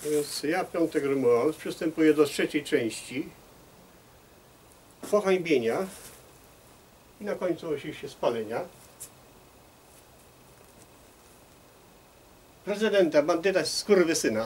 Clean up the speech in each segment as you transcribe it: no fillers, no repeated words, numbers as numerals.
Więc ja 5 Romuald przystępuję do trzeciej części pohańbienia i na końcu oczywiście spalenia prezydenta, bandyta skurwysyna,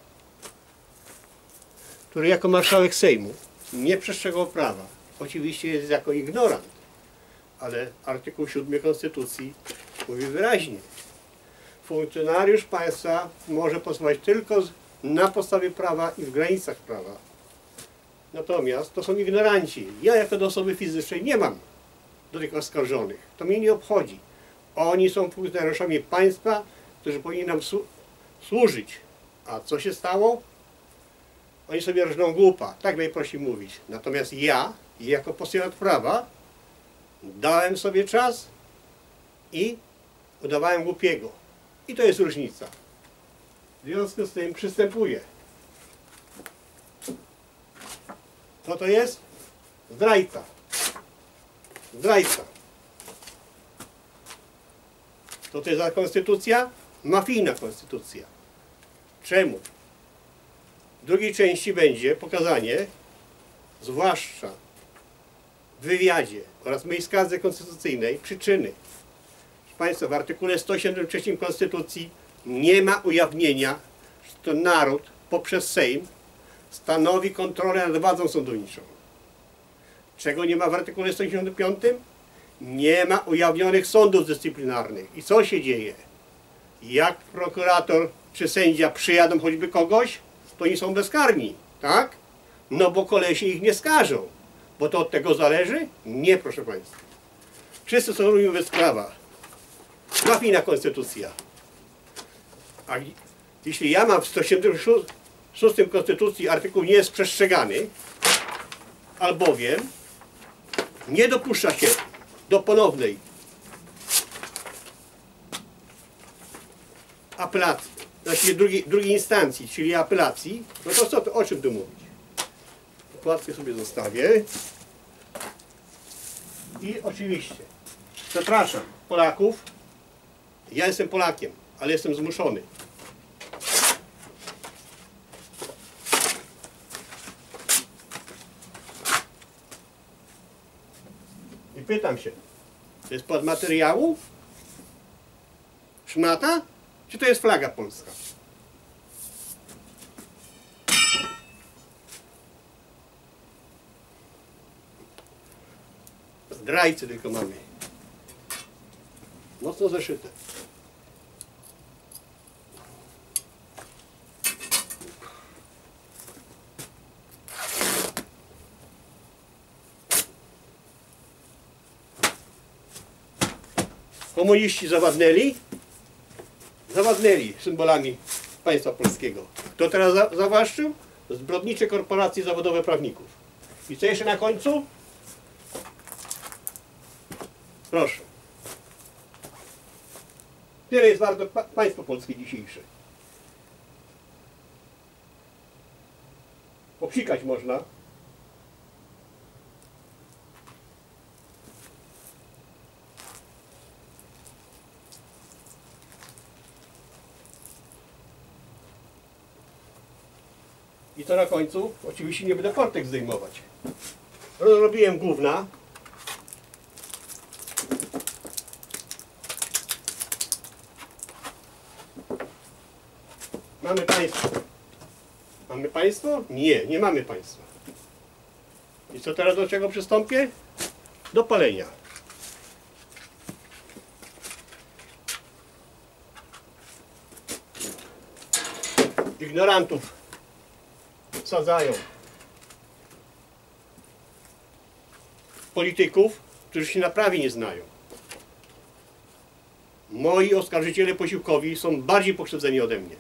który jako marszałek Sejmu nie przestrzegał prawa. Oczywiście jest jako ignorant, ale artykuł 7 Konstytucji mówi wyraźnie: funkcjonariusz państwa może posługiwać tylko na podstawie prawa i w granicach prawa. Natomiast to są ignoranci. Ja jako do osoby fizycznej nie mam do tych oskarżonych. To mnie nie obchodzi. Oni są funkcjonariuszami państwa, którzy powinni nam służyć. A co się stało? Oni sobie rżną głupa. Tak najprościej mówić. Natomiast ja, jako postulat prawa, dałem sobie czas i udawałem głupiego. I to jest różnica. W związku z tym przystępuję. Co to jest? Zdrajca. Zdrajca. Co to jest za konstytucja? Mafijna konstytucja. Czemu? W drugiej części będzie pokazanie, zwłaszcza w wywiadzie oraz mojej skardze konstytucyjnej, przyczyny. Proszę Państwa, w artykule 173 Konstytucji nie ma ujawnienia, że to naród poprzez Sejm stanowi kontrolę nad władzą sądowniczą. Czego nie ma w artykule 175? Nie ma ujawnionych sądów dyscyplinarnych. I co się dzieje? Jak prokurator czy sędzia przyjadą choćby kogoś, to oni są bezkarni, tak? No bo kolesie ich nie skażą. Bo to od tego zależy? Nie, proszę Państwa. Wszyscy są równi wobec prawa. Mafijna konstytucja. A jeśli ja mam w 176 Konstytucji artykuł nie jest przestrzegany, albowiem nie dopuszcza się do ponownej apelacji, znaczy drugiej instancji, czyli apelacji, no to co, o czym tu mówić? Okładkę sobie zostawię. I oczywiście, przepraszam Polaków, ja jestem Polakiem, ale jestem zmuszony. I pytam się, to jest pod materiału? Szmata? Czy to jest flaga polska? Zdrajcy tylko mamy. Mocno zeszyte. Komuniści zawadnęli symbolami państwa polskiego. Kto teraz zawłaszczył? Zbrodnicze korporacje zawodowe prawników. I co jeszcze na końcu? Proszę. Tyle jest warto państwo polskie dzisiejsze. Popsikać można. I to na końcu, oczywiście nie będę kortek zdejmować. Rozrobiłem gówna. Mamy państwo. Mamy państwo? Nie, nie mamy państwa. I co teraz, do czego przystąpię? Do palenia. Ignorantów sadzają. Polityków, którzy się na prawie nie znają. Moi oskarżyciele posiłkowi są bardziej pokrzywdzeni ode mnie.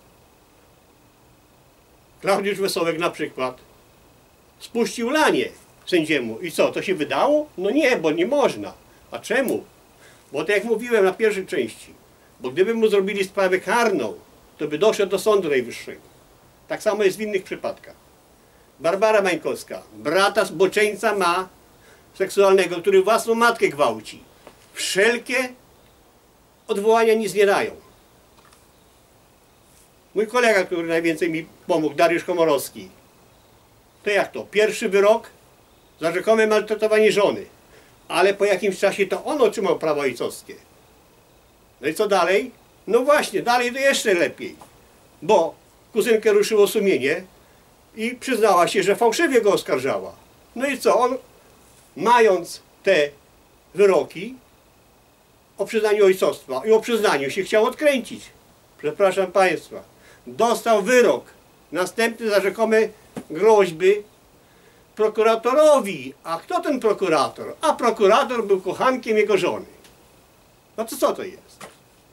Klaudiusz Wesołek na przykład spuścił lanie sędziemu. I co, to się wydało? No nie, bo nie można. A czemu? Bo tak jak mówiłem na pierwszej części, bo gdyby mu zrobili sprawę karną, to by doszedł do Sądu Najwyższego. Tak samo jest w innych przypadkach. Barbara Mańkowska, brata zboczeńca ma seksualnego, który własną matkę gwałci. Wszelkie odwołania nic nie dają. Mój kolega, który najwięcej mi pomógł, Dariusz Komorowski. To jak to? Pierwszy wyrok za rzekome maltretowanie żony. Ale po jakimś czasie to on otrzymał prawo ojcowskie. No i co dalej? No właśnie, dalej to jeszcze lepiej. Bo kuzynkę ruszyło sumienie i przyznała się, że fałszywie go oskarżała. No i co? On, mając te wyroki o przyznaniu ojcostwa i o przyznaniu się, chciał odkręcić. Przepraszam Państwa. Dostał wyrok następny za rzekome groźby prokuratorowi. A kto ten prokurator? A prokurator był kochankiem jego żony. No to co to jest?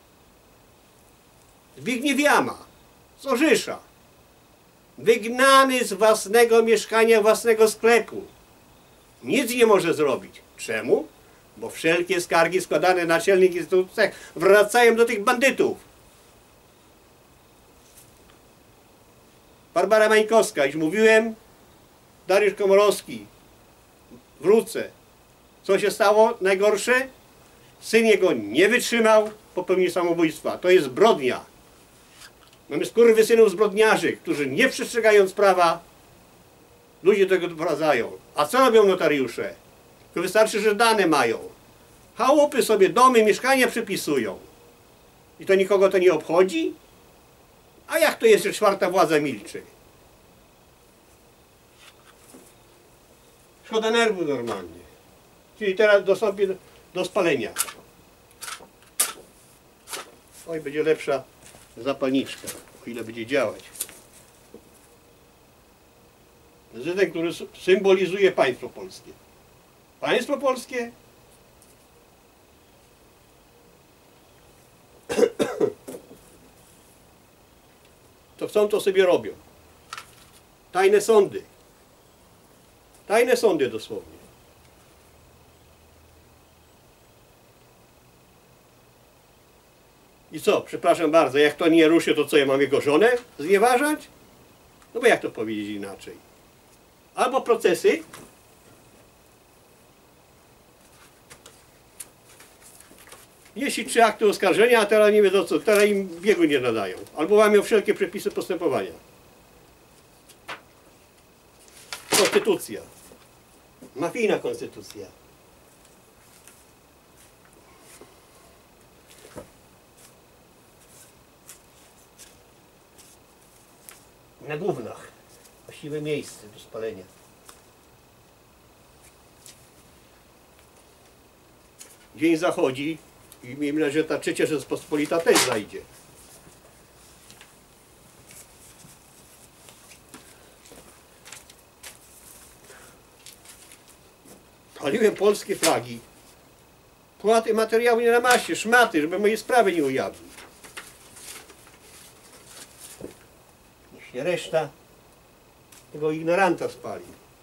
Zbigniew Jama z Orzysza. Wygnany z własnego mieszkania, własnego sklepu. Nic nie może zrobić. Czemu? Bo wszelkie skargi składane na naczelnych instytucjach wracają do tych bandytów. Barbara Mańkowska, już mówiłem, Dariusz Komorowski, wrócę. Co się stało najgorsze? Syn jego nie wytrzymał, popełnił samobójstwa. To jest zbrodnia. Mamy skurwysynów zbrodniarzy, którzy nie przestrzegając prawa, ludzie do tego doprowadzają. A co robią notariusze? To wystarczy, że dane mają. Chałupy sobie, domy, mieszkania przypisują. I to nikogo to nie obchodzi? A jak to jest, że czwarta władza milczy? Szkoda nerwu normalnie. Czyli teraz dostąpię do spalenia. Oj, będzie lepsza zapalniczka, o ile będzie działać. Prezydent, który symbolizuje państwo polskie. Państwo polskie? To chcą, to sobie robią. Tajne sądy. Tajne sądy dosłownie. I co? Przepraszam bardzo, jak to nie ruszy, to co, ja mam jego żonę znieważać? No bo jak to powiedzieć inaczej? Albo procesy, jeśli 3 akty oskarżenia, a teraz nie wiedzą co, teraz im biegu nie nadają. Albo łamią wszelkie przepisy postępowania. Konstytucja. Mafijna konstytucja. Na gównach. Właściwe miejsce do spalenia. Dzień zachodzi i miejmy nadzieję, że ta trzecia Rzeczpospolita też zajdzie. Paliłem polskie flagi. Płaty, materiały nie na masie, szmaty, żeby moje sprawy nie ujawnił. Niech się reszta tego ignoranta spali.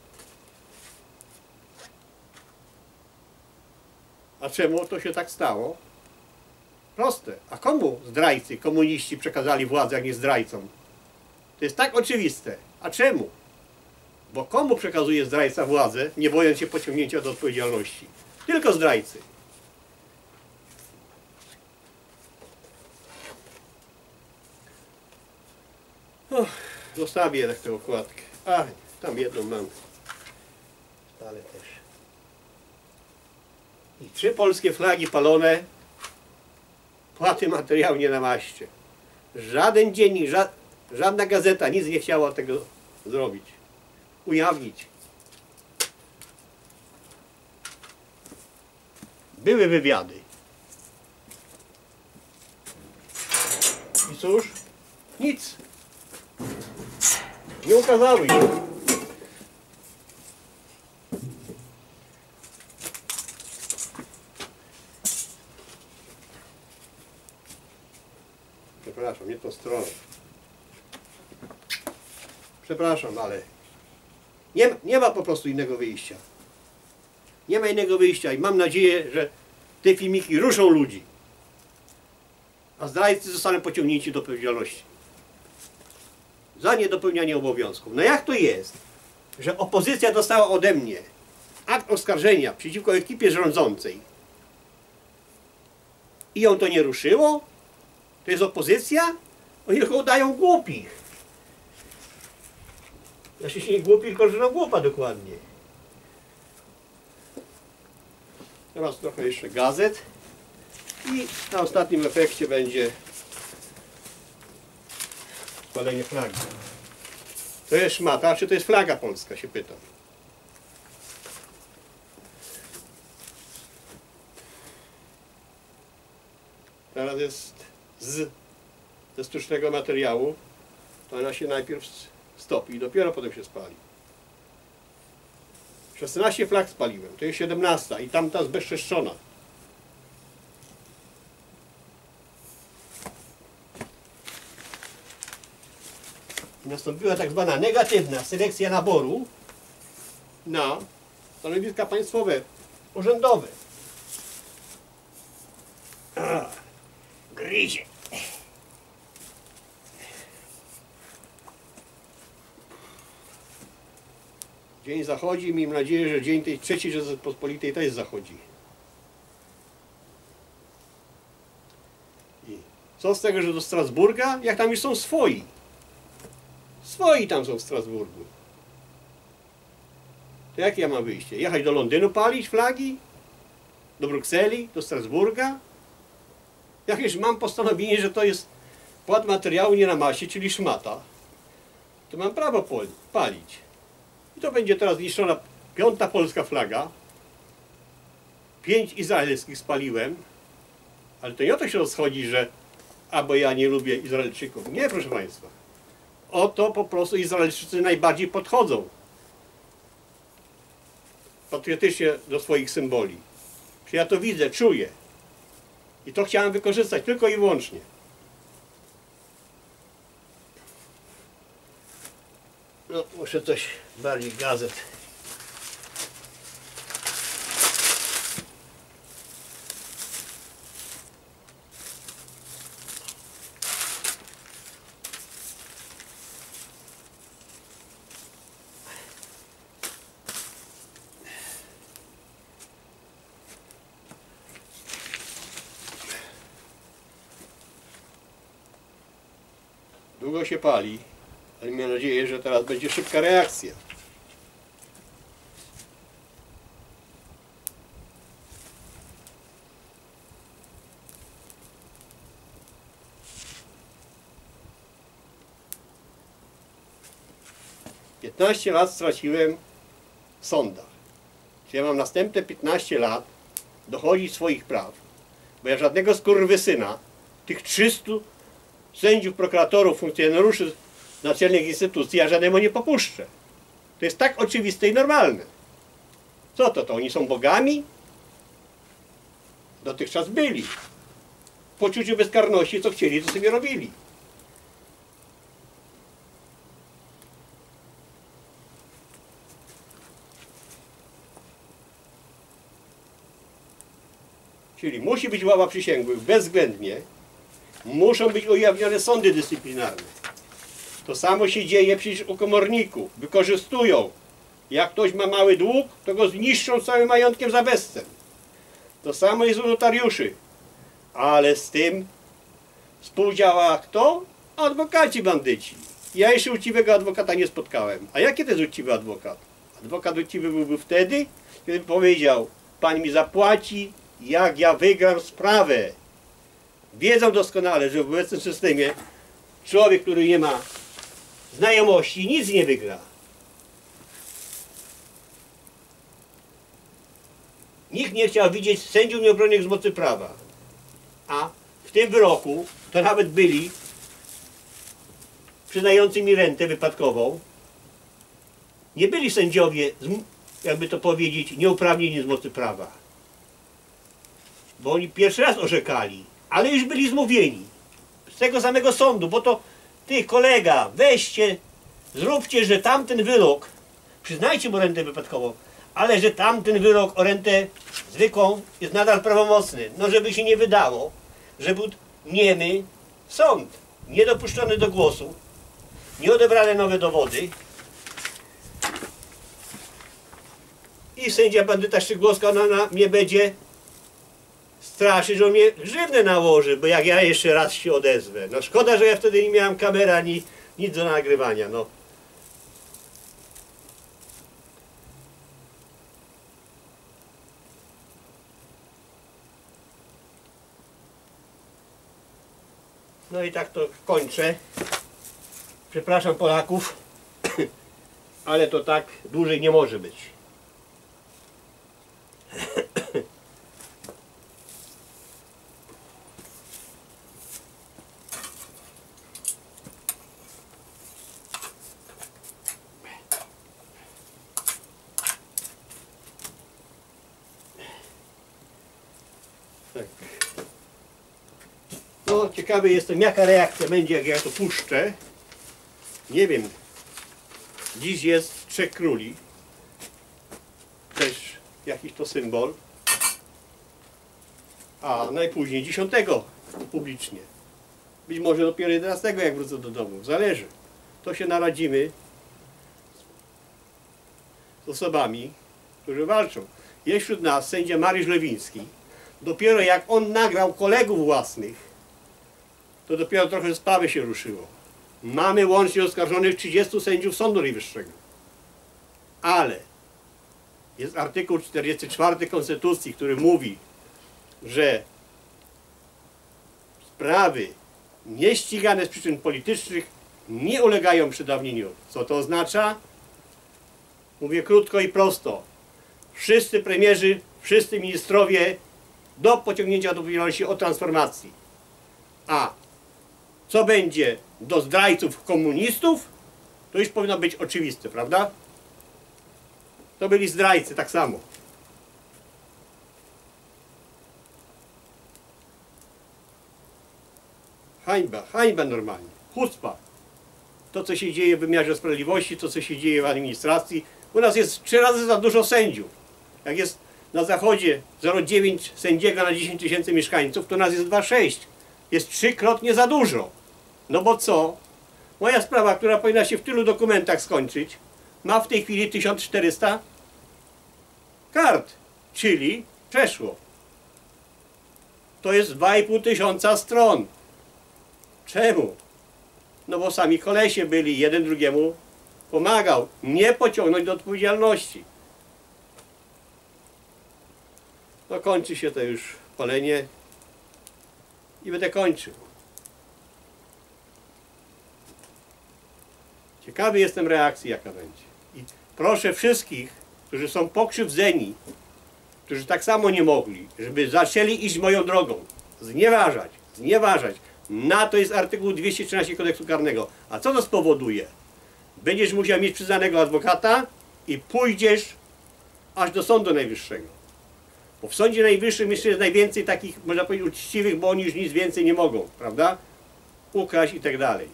A czemu to się tak stało? Proste. A komu zdrajcy, komuniści przekazali władzę, jak nie zdrajcom? To jest tak oczywiste. A czemu? Bo komu przekazuje zdrajca władzę, nie bojąc się pociągnięcia do odpowiedzialności? Tylko zdrajcy. Zostawię jednak tę okładkę. A, tam jedną mam. Ale też. I 3 polskie flagi palone. Płaty, materiał nie na maście. Żaden dziennik, żadna gazeta nic nie chciała tego zrobić. Ujawnić. Były wywiady. I cóż? Nic. Nie ukazały się. Przepraszam, nie tą stroną. Przepraszam, ale nie ma po prostu innego wyjścia. Nie ma innego wyjścia i mam nadzieję, że te filmiki ruszą ludzi. A zdrajcy zostaną pociągnięci do odpowiedzialności. Za niedopełnianie obowiązków. No jak to jest, że opozycja dostała ode mnie akt oskarżenia przeciwko ekipie rządzącej i ją to nie ruszyło? To jest opozycja? Oni tylko udają głupich. Znaczy się nie głupi, tylko że no głupa dokładnie. Teraz trochę jeszcze gazet. I na ostatnim efekcie będzie spalenie flagi. To jest szmata, czy to jest flaga polska, się pytam. Teraz jest ze sztucznego materiału. To ona się najpierw stopi i dopiero potem się spali. 16 flag spaliłem, to jest 17 i tamta zbezczeszczona. Nastąpiła tak zwana negatywna selekcja naboru na stanowiska państwowe, urzędowe. Gryzie. Dzień zachodzi, miejmy nadzieję, że dzień tej III Rzeczypospolitej też zachodzi. I co z tego, że do Strasburga? Jak tam już są swoi. Swoi tam są w Strasburgu. To jak ja mam wyjście? Jechać do Londynu palić flagi? Do Brukseli? Do Strasburga? Jak już mam postanowienie, że to jest płat materiału nie na masie, czyli szmata, to mam prawo palić. I to będzie teraz zniszczona 5. polska flaga. 5 izraelskich spaliłem. Ale to nie o to się rozchodzi, że albo ja nie lubię Izraelczyków. Nie, proszę Państwa. O to po prostu Izraelczycy najbardziej podchodzą patriotycznie do swoich symboli. Czy ja to widzę, czuję. I to chciałem wykorzystać tylko i wyłącznie. No, muszę coś bardziej gazet. Długo się pali, ale mam nadzieję, że teraz będzie szybka reakcja. „15 lat straciłem w sądach. Czyli ja mam następne 15 lat dochodzić swoich praw, bo ja żadnego skurwysyna, tych 300 sędziów, prokuratorów, funkcjonariuszy naczelnych instytucji, ja żadnemu nie popuszczę. To jest tak oczywiste i normalne. Co to? To oni są bogami? Dotychczas byli. W poczuciu bezkarności, co chcieli, to sobie robili. Czyli musi być ława przysięgłych bezwzględnie. Muszą być ujawnione sądy dyscyplinarne. To samo się dzieje przecież u komorników. Wykorzystują. Jak ktoś ma mały dług, to go zniszczą całym majątkiem za bezcen. To samo jest u notariuszy. Ale z tym współdziała kto? Adwokaci bandyci. Ja jeszcze uczciwego adwokata nie spotkałem. A jaki to jest uczciwy adwokat? Adwokat uczciwy byłby wtedy, kiedy powiedział: pan mi zapłaci, jak ja wygram sprawę. Wiedzą doskonale, że w obecnym systemie człowiek, który nie ma znajomości, nic nie wygra. Nikt nie chciał widzieć sędziów nieobronnych z mocy prawa. A w tym wyroku to nawet byli przyznający mi rentę wypadkową. Nie byli sędziowie, jakby to powiedzieć, nieuprawnieni z mocy prawa. Bo oni pierwszy raz orzekali, ale już byli zmówieni. Z tego samego sądu, bo to ty, kolega, weźcie, zróbcie, że tamten wyrok, przyznajcie mu rentę wypadkową, ale że tamten wyrok o rentę zwykłą jest nadal prawomocny. No żeby się nie wydało, że był niemy sąd, niedopuszczony do głosu, nie odebrane nowe dowody i sędzia bandyta Szczygłowska, ona mnie będzie straszy, że on mnie grzywnę nałoży, bo jak ja jeszcze raz się odezwę. No szkoda, że ja wtedy nie miałem kamery ani nic do nagrywania, no. No i tak to kończę. Przepraszam Polaków, ale to tak dłużej nie może być. Tak. No, ciekawy jestem, jaka reakcja będzie, jak ja to puszczę. Nie wiem. Dziś jest Trzech Króli. Też jakiś to symbol. A najpóźniej 10 publicznie. Być może dopiero 11, jak wrócę do domu. Zależy. To się naradzimy z osobami, którzy walczą. Jest wśród nas sędzia Mariusz Lewiński. Dopiero jak on nagrał kolegów własnych, to dopiero trochę sprawy się ruszyło. Mamy łącznie oskarżonych 30 sędziów Sądu Najwyższego. Ale jest artykuł 44 Konstytucji, który mówi, że sprawy nieścigane z przyczyn politycznych nie ulegają przedawnieniu. Co to oznacza? Mówię krótko i prosto. Wszyscy premierzy, wszyscy ministrowie do pociągnięcia do odpowiedzialności o transformacji. A co będzie do zdrajców komunistów, to już powinno być oczywiste, prawda? To byli zdrajcy tak samo. Hańba, hańba normalnie. Chucpa. To, co się dzieje w wymiarze sprawiedliwości, to, co się dzieje w administracji. U nas jest 3 razy za dużo sędziów. Jak jest na zachodzie 0,9 sędziego na 10 tysięcy mieszkańców, to nas jest 2,6. Jest 3-krotnie za dużo. No bo co? Moja sprawa, która powinna się w tylu dokumentach skończyć, ma w tej chwili 1400 kart, czyli przeszło. To jest 2500 stron. Czemu? No bo sami kolesie byli, jeden drugiemu pomagał. Nie pociągnąć do odpowiedzialności. No kończy się to już palenie i będę kończył. Ciekawy jestem reakcji, jaka będzie. I proszę wszystkich, którzy są pokrzywdzeni, którzy tak samo nie mogli, żeby zaczęli iść moją drogą. Znieważać, znieważać. Na to jest artykuł 213 Kodeksu Karnego. A co to spowoduje? Będziesz musiał mieć przyznanego adwokata i pójdziesz aż do Sądu Najwyższego. Bo w Sądzie Najwyższym jeszcze jest najwięcej takich, można powiedzieć, uczciwych, bo oni już nic więcej nie mogą, prawda? Ukraść i tak dalej.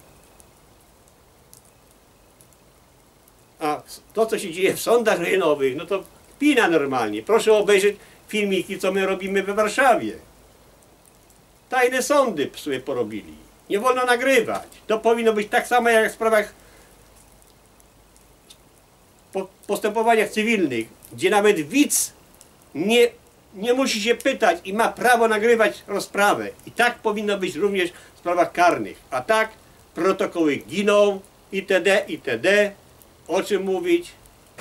A to, co się dzieje w sądach rejonowych, no to kpina normalnie. Proszę obejrzeć filmiki, co my robimy we Warszawie. Tajne sądy sobie porobili. Nie wolno nagrywać. To powinno być tak samo jak w sprawach postępowaniach cywilnych, gdzie nawet widz nie musi się pytać i ma prawo nagrywać rozprawę. I tak powinno być również w sprawach karnych. A tak protokoły giną itd. itd. O czym mówić?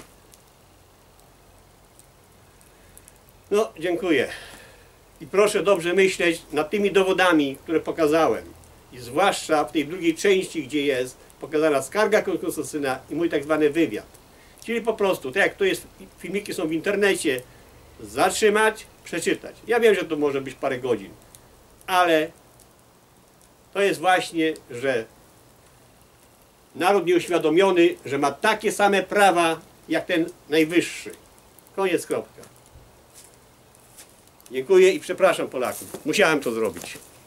No, dziękuję. I proszę dobrze myśleć nad tymi dowodami, które pokazałem. I zwłaszcza w tej drugiej części, gdzie jest pokazana skarga konstytucyjna i mój tak zwany wywiad. Czyli po prostu, tak jak to jest, filmiki są w internecie, zatrzymać, przeczytać. Ja wiem, że to może być parę godzin, ale to jest właśnie, że naród nieuświadomiony, że ma takie same prawa jak ten najwyższy. Koniec, kropka. Dziękuję i przepraszam Polaków. Musiałem to zrobić.